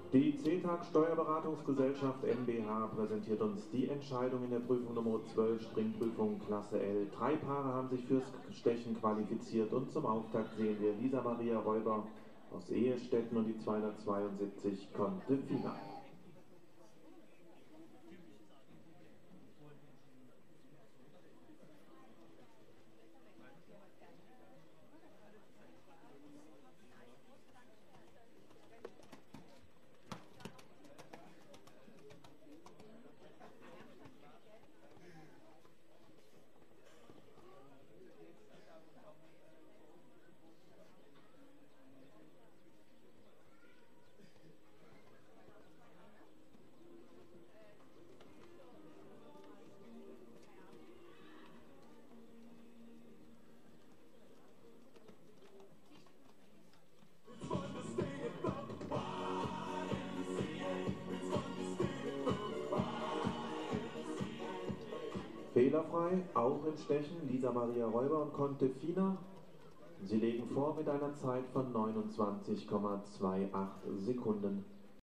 Die CETAG Steuerberatungsgesellschaft MBH präsentiert uns die Entscheidung in der Prüfung Nummer 12, Springprüfung Klasse L. 3 Paare haben sich fürs Stechen qualifiziert und zum Auftakt sehen wir Lisa Maria Räuber aus Ehestetten und die 272 Contefina. Fehlerfrei, auch im Stechen, Lisa Maria Räuber und Contefina. Sie legen vor mit einer Zeit von 29,28 Sekunden.